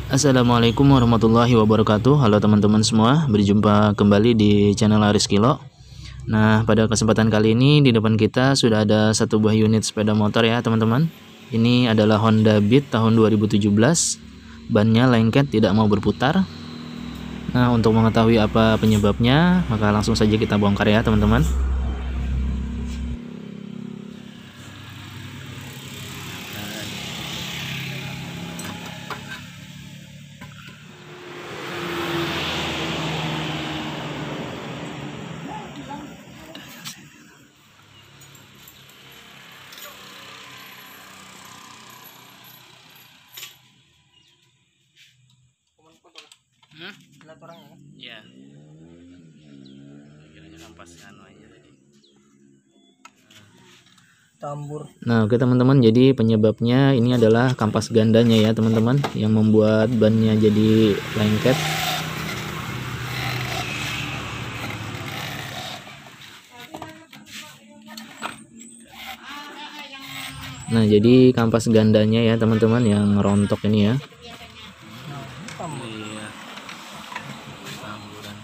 Assalamualaikum warahmatullahi wabarakatuh. Halo teman-teman semua, berjumpa kembali di channel Aris Kilo. Nah, pada kesempatan kali ini di depan kita sudah ada satu buah unit sepeda motor ya teman-teman. Ini adalah Honda Beat tahun 2017. Bannya lengket, tidak mau berputar. Nah, untuk mengetahui apa penyebabnya, maka langsung saja kita bongkar ya teman-teman. Ya, kiranya kampas anu aja tadi. Tambur. Nah, oke teman-teman, jadi penyebabnya ini adalah kampas gandanya ya teman-teman, yang membuat bannya jadi lengket. Nah, jadi kampas gandanya ya teman-teman yang rontok ini ya. Iya. Tamburan.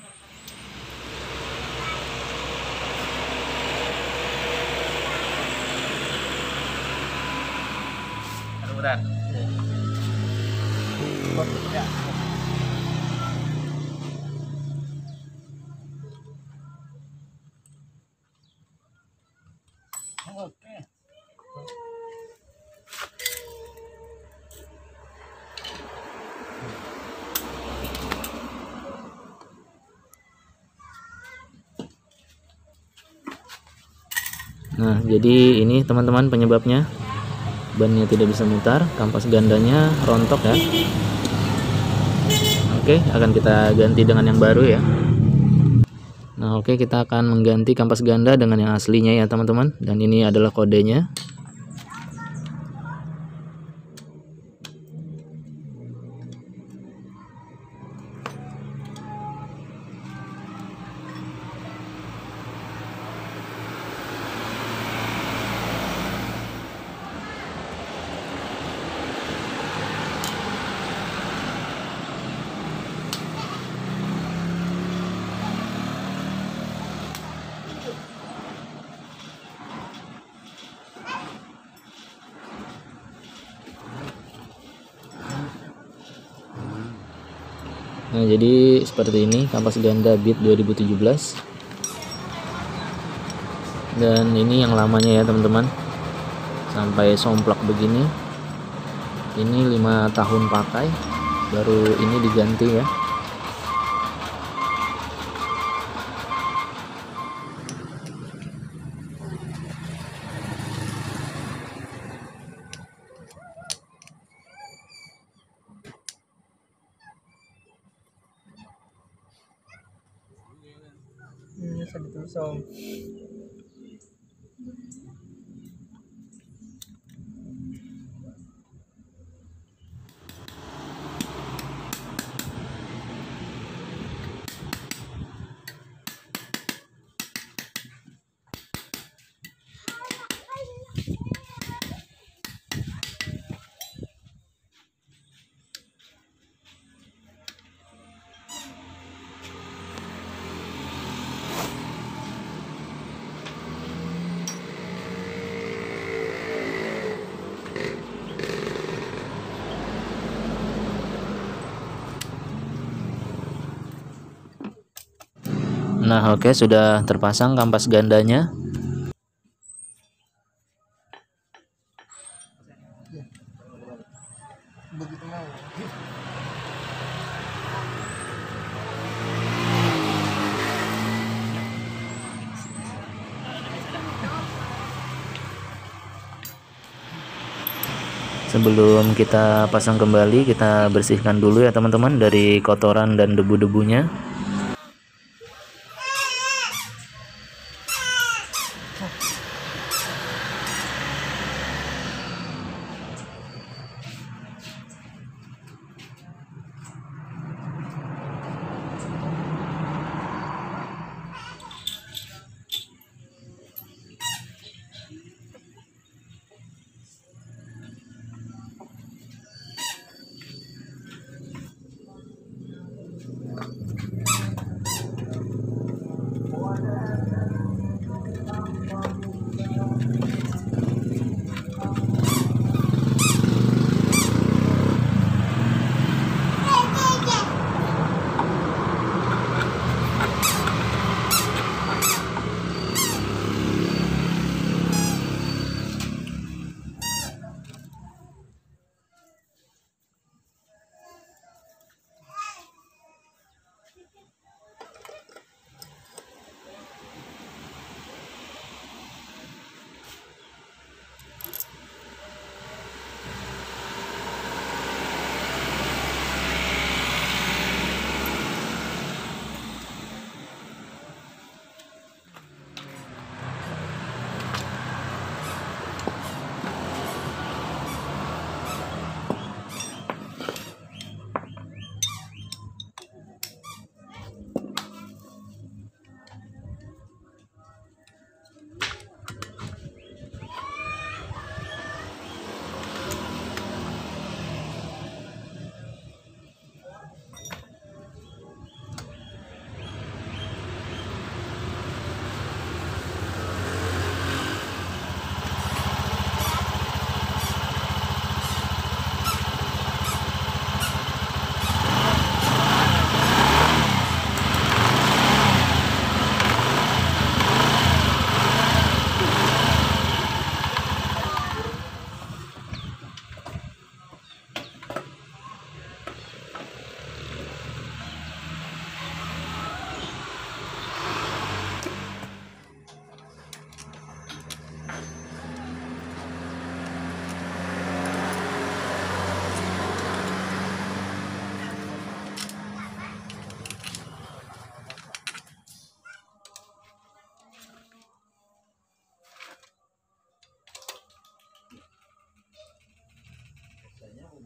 Tamburan. Oke. Nah, jadi ini teman-teman penyebabnya. Bannya tidak bisa mutar, kampas gandanya rontok ya. Oke, akan kita ganti dengan yang baru ya. Nah, oke, kita akan mengganti kampas ganda dengan yang aslinya ya teman-teman. Dan ini adalah kodenya. Nah, jadi seperti ini kampas ganda Beat 2017. Dan ini yang lamanya ya teman-teman, sampai somplak begini. Ini 5 tahun pakai, baru ini diganti ya. Ini sedih tuh. Nah, oke, sudah terpasang kampas gandanya. Begitu mau. Sebelum kita pasang kembali, kita bersihkan dulu ya teman-teman dari kotoran dan debu-debunya.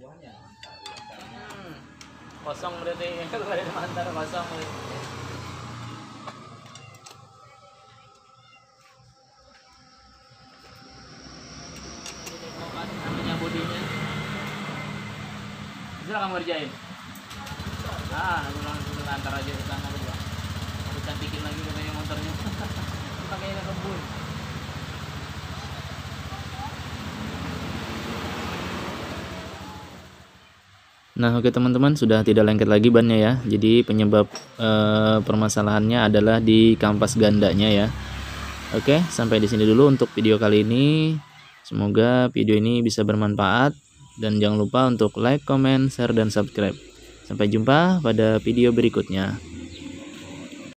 Kosong berarti kalau ada antar kosong. Namanya bodinya. Bisa kamu kerjain? Aku langsung antar aja ke sana berdua. Aku cantikin lagi katanya motornya. Pakai kebun. Nah, oke teman-teman, sudah tidak lengket lagi bannya ya. Jadi penyebab permasalahannya adalah di kampas gandanya ya. Oke, sampai di sini dulu untuk video kali ini. Semoga video ini bisa bermanfaat dan jangan lupa untuk like, comment, share dan subscribe. Sampai jumpa pada video berikutnya.